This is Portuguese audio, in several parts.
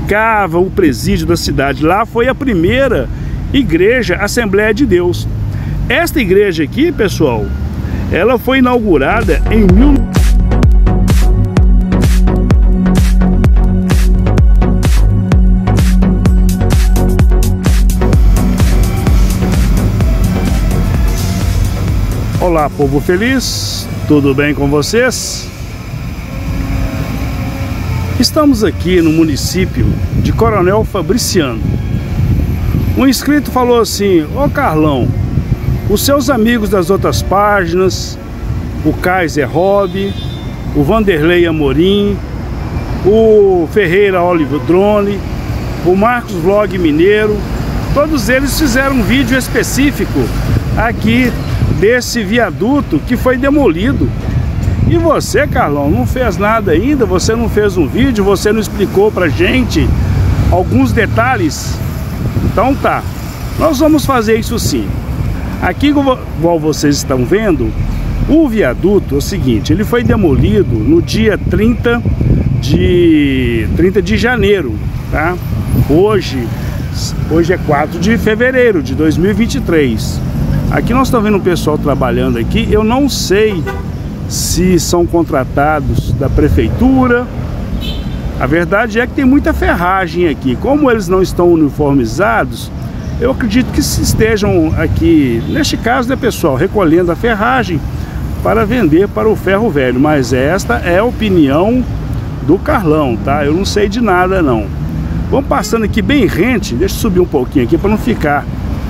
ficava o presídio da cidade. Lá foi a primeira igreja Assembleia de Deus. Esta igreja aqui, pessoal, ela foi inaugurada em Olá, povo feliz, tudo bem com vocês? Estamos aqui no município de Coronel Fabriciano. Um inscrito falou assim: ô Carlão, os seus amigos das outras páginas, o Kaiser Hobby, o Vanderlei Amorim, o Ferreira Oliver Drone, o Marcos Vlog Mineiro, todos eles fizeram um vídeo específico aqui desse viaduto que foi demolido. E você, Carlão, não fez nada ainda, você não fez um vídeo, você não explicou pra gente alguns detalhes. Então tá, nós vamos fazer isso sim. Aqui, igual vocês estão vendo, o viaduto é o seguinte: ele foi demolido no dia 30 de janeiro, tá? Hoje é 4 de fevereiro de 2023. Aqui nós estamos vendo o pessoal trabalhando aqui. Eu não sei se são contratados da prefeitura. A verdade é que tem muita ferragem aqui. Como eles não estão uniformizados, eu acredito que estejam aqui, neste caso, né, pessoal, recolhendo a ferragem para vender para o ferro velho. Mas esta é a opinião do Carlão, tá? Eu não sei de nada, não. Vamos passando aqui bem rente. Deixa eu subir um pouquinho aqui para não ficar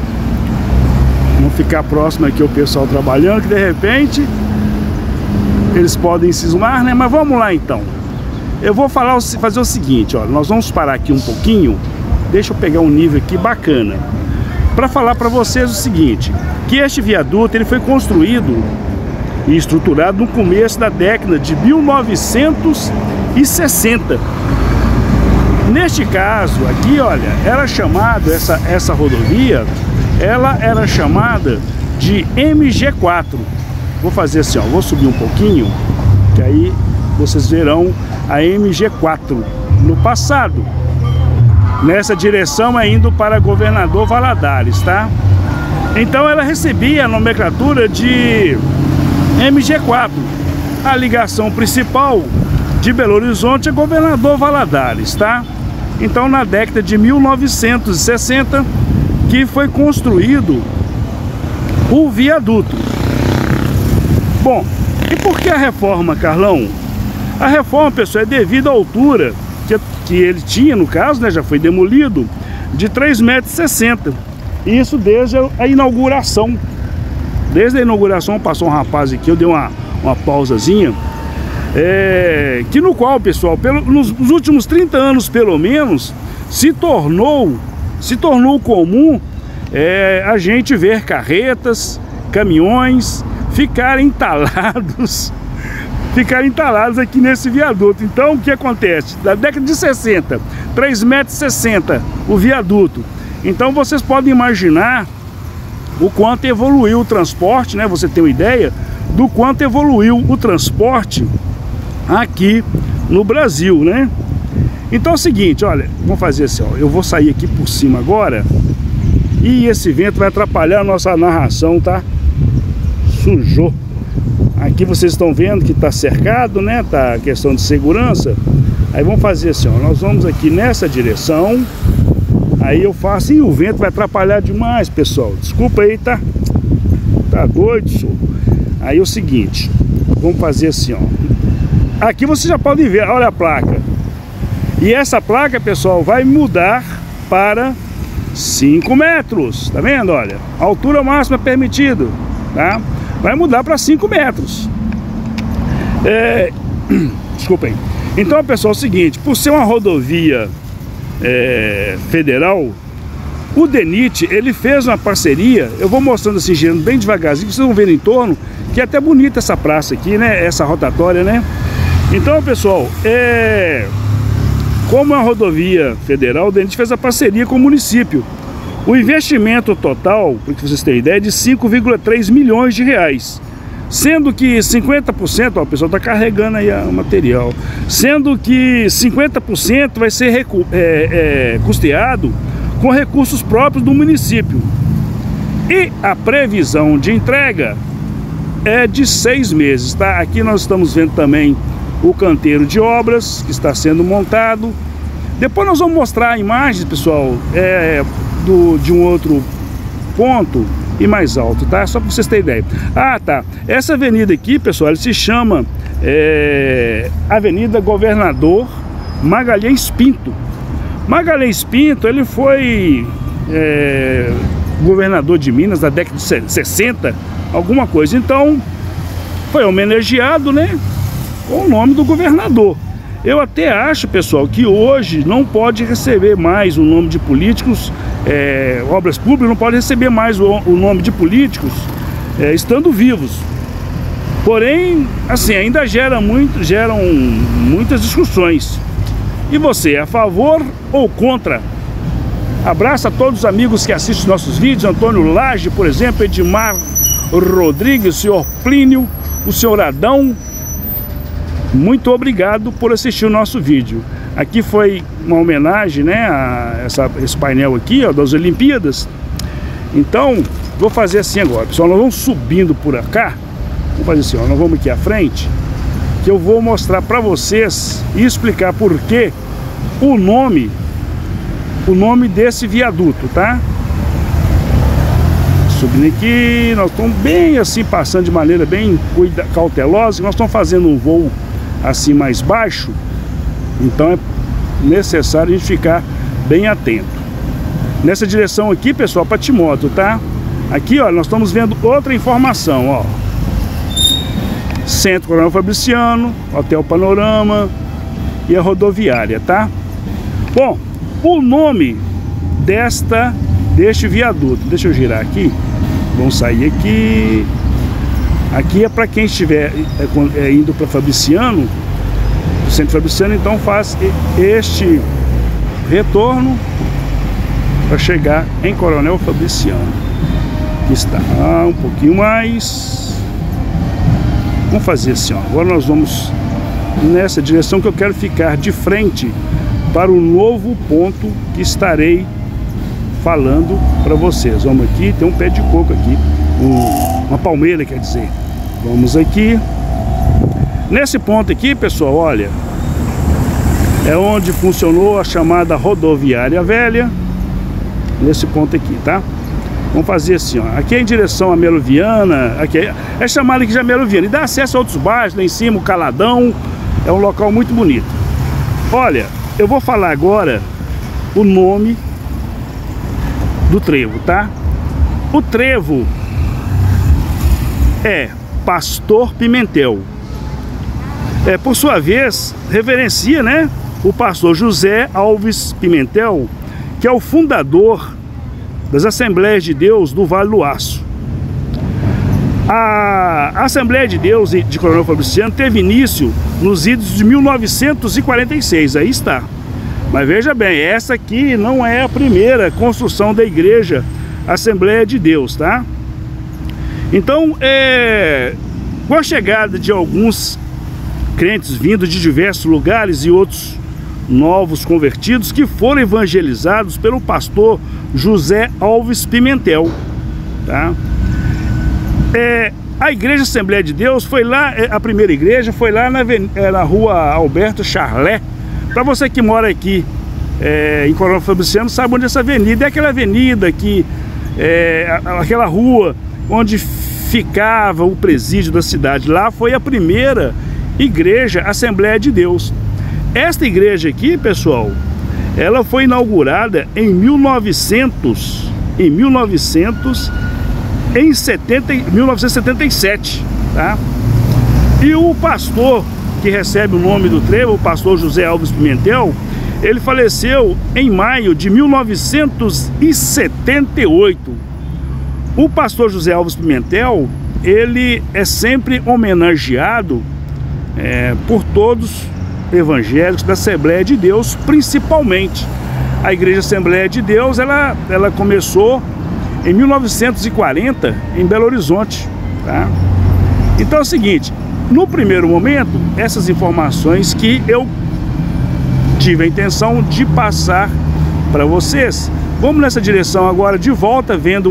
próximo aqui o pessoal trabalhando, que de repente eles podem cismar, né? Mas vamos lá então. Eu vou fazer o seguinte, ó, nós vamos parar aqui um pouquinho. Deixa eu pegar um nível aqui bacana para falar para vocês o seguinte: que este viaduto ele foi construído e estruturado no começo da década de 1960. Neste caso aqui, olha, era chamado essa rodovia, ela era chamada de MG4. Vou fazer assim, ó, vou subir um pouquinho, que aí vocês verão a MG4 no passado. Nessa direção é indo para Governador Valadares, tá? Então ela recebia a nomenclatura de MG4. A ligação principal de Belo Horizonte é Governador Valadares, tá? Então na década de 1960 que foi construído o viaduto. Bom, e por que a reforma, Carlão? A reforma, pessoal, é devido à altura que ele tinha, no caso, né, já foi demolido, de 3,60 m. Isso desde a inauguração. Desde a inauguração passou um rapaz aqui, eu dei uma pausazinha. Que no qual, pessoal, nos últimos 30 anos pelo menos, se tornou comum a gente ver carretas, caminhões ficarem entalados aqui nesse viaduto. Então o que acontece? Da década de 60, 3,60 m o viaduto. Então vocês podem imaginar o quanto evoluiu o transporte, né? Você tem uma ideia do quanto evoluiu o transporte aqui no Brasil, né? Então é o seguinte, olha, vamos fazer assim, ó, eu vou sair aqui por cima agora e esse vento vai atrapalhar a nossa narração, tá? Sujou. Aqui vocês estão vendo que tá cercado, né? Tá questão de segurança. Aí vamos fazer assim, ó, nós vamos aqui nessa direção. Aí eu faço, e o vento vai atrapalhar demais, pessoal. Desculpa aí, tá? Tá doido, senhor? Aí é o seguinte, vamos fazer assim, ó. Aqui vocês já podem ver, olha a placa. E essa placa, pessoal, vai mudar para 5 metros. Tá vendo? Olha, a altura máxima permitida, tá? Vai mudar para 5 metros. Desculpem. Então, pessoal, é o seguinte: por ser uma rodovia federal, o DENIT, ele fez uma parceria. Eu vou mostrando assim, girando bem devagarzinho, vocês vão ver em torno, que é até bonita essa praça aqui, né? Essa rotatória, né? Então, pessoal, como é uma rodovia federal, o DENIT fez a parceria com o município. O investimento total, para que vocês tenham ideia, é de 5,3 milhões de reais. Sendo que 50%, ó, o pessoal está carregando aí o material, sendo que 50% vai ser custeado com recursos próprios do município. E a previsão de entrega é de 6 meses, tá? Aqui nós estamos vendo também o canteiro de obras que está sendo montado. Depois nós vamos mostrar imagens, pessoal, de um outro ponto e mais alto, tá? Só para vocês terem ideia. Ah, tá. Essa avenida aqui, pessoal, ela se chama Avenida Governador Magalhães Pinto. Magalhães Pinto, ele foi governador de Minas na década de 60, alguma coisa. Então, foi homenageado, né, com o nome do governador. Eu até acho, pessoal, que hoje não pode receber mais o nome de políticos, obras públicas não pode receber mais o nome de políticos estando vivos. Porém, assim, ainda geram muitas discussões. E você, é a favor ou contra? Abraço a todos os amigos que assistem os nossos vídeos, Antônio Lage, por exemplo, Edmar Rodrigues, o senhor Plínio, o senhor Adão. Muito obrigado por assistir o nosso vídeo. Aqui foi uma homenagem, né, a esse painel aqui, ó, das Olimpíadas. Então, vou fazer assim agora, pessoal. Nós vamos subindo por cá. Vamos fazer assim, ó, nós vamos aqui à frente, que eu vou mostrar para vocês e explicar por que o nome desse viaduto, tá? Subindo aqui, nós estamos bem assim, passando de maneira bem cautelosa. Nós estamos fazendo um voo assim mais baixo, então é necessário a gente ficar bem atento. Nessa direção aqui, pessoal, para Timóteo, tá? Aqui, ó, nós estamos vendo outra informação, ó. Centro Coronel Fabriciano, Hotel Panorama e a rodoviária, tá? Bom, o nome deste viaduto, deixa eu girar aqui, vamos sair aqui. Aqui é para quem estiver indo para Fabriciano, o Centro Fabriciano, então faz este retorno para chegar em Coronel Fabriciano. Aqui está, um pouquinho mais. Vamos fazer assim, ó. Agora nós vamos nessa direção que eu quero ficar de frente para o novo ponto que estarei falando para vocês. Vamos aqui, tem um pé de coco aqui, uma palmeira, quer dizer. Vamos aqui. Nesse ponto aqui, pessoal, olha, é onde funcionou a chamada rodoviária velha. Nesse ponto aqui, tá? Vamos fazer assim, ó. Aqui é em direção a Melo Viana. Aqui é chamado aqui de Melo Viana. E dá acesso a outros bairros, lá em cima, o Caladão. É um local muito bonito. Olha, eu vou falar agora o nome do trevo, tá? O trevo é Pastor Pimentel. Por sua vez, reverencia, né, o pastor José Alves Pimentel, que é o fundador das Assembleias de Deus do Vale do Aço. A Assembleia de Deus de Coronel Fabriciano teve início nos idos de 1946, aí está. Mas veja bem, essa aqui não é a primeira construção da igreja Assembleia de Deus, tá? Então, com a chegada de alguns crentes vindos de diversos lugares e outros novos convertidos que foram evangelizados pelo pastor José Alves Pimentel, tá? A igreja Assembleia de Deus foi lá, a primeira igreja foi lá na rua Alberto Charlet. Para você que mora aqui em Coronel Fabriciano, sabe onde é essa avenida? É aquela avenida que aquela rua onde ficava o presídio da cidade. Lá foi a primeira igreja Assembleia de Deus. Esta igreja aqui, pessoal, ela foi inaugurada em 1977, tá? E o pastor que recebe o nome do trevo, o pastor José Alves Pimentel, ele faleceu em maio de 1978. O pastor José Alves Pimentel, ele é sempre homenageado por todos evangélicos da Assembleia de Deus, principalmente a Igreja Assembleia de Deus. Ela começou em 1940 em Belo Horizonte, tá? Então é o seguinte, no primeiro momento, essas informações que eu tive a intenção de passar para vocês. Vamos nessa direção agora, de volta, vendo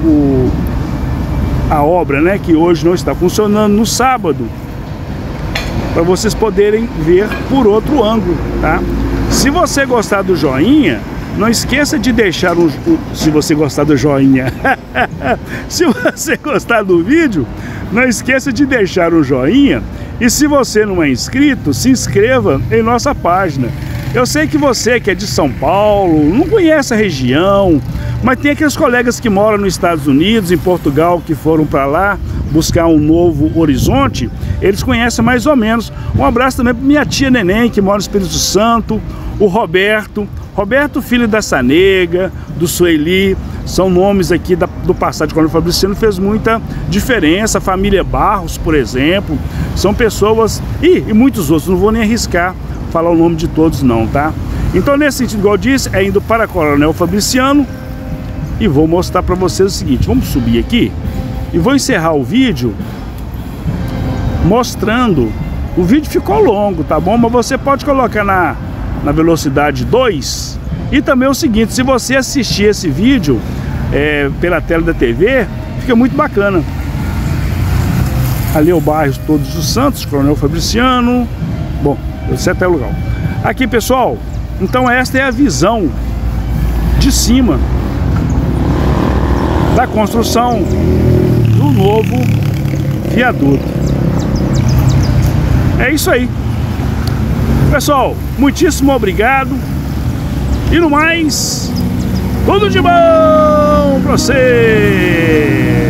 a obra, né, que hoje não está funcionando, no sábado, para vocês poderem ver por outro ângulo, tá? Se você gostar do joinha, não esqueça de deixar se você gostar do joinha, se você gostar do vídeo, não esqueça de deixar o joinha. E se você não é inscrito, se inscreva em nossa página. Eu sei que você que é de São Paulo, não conhece a região, mas tem aqueles colegas que moram nos Estados Unidos, em Portugal, que foram para lá buscar um novo horizonte, eles conhecem mais ou menos. Um abraço também para minha tia Neném, que mora no Espírito Santo, o Roberto, filho da Sanega, do Sueli, são nomes aqui do passado de Coronel Fabriciano, fez muita diferença. A família Barros, por exemplo, são pessoas, e muitos outros, não vou nem arriscar falar o nome de todos não, tá? Então, nesse sentido, igual eu disse, é indo para Coronel Fabriciano, e vou mostrar para vocês o seguinte. Vamos subir aqui e vou encerrar o vídeo mostrando. O vídeo ficou longo, tá bom? Mas você pode colocar na velocidade 2. E também o seguinte, se você assistir esse vídeo pela tela da TV, fica muito bacana. Ali é o bairro Todos os Santos, Coronel Fabriciano. Bom, eu sei até o lugar. Aqui, pessoal, então esta é a visão de cima da construção do novo viaduto. É isso aí. Pessoal, muitíssimo obrigado. E no mais, tudo de bom pra você!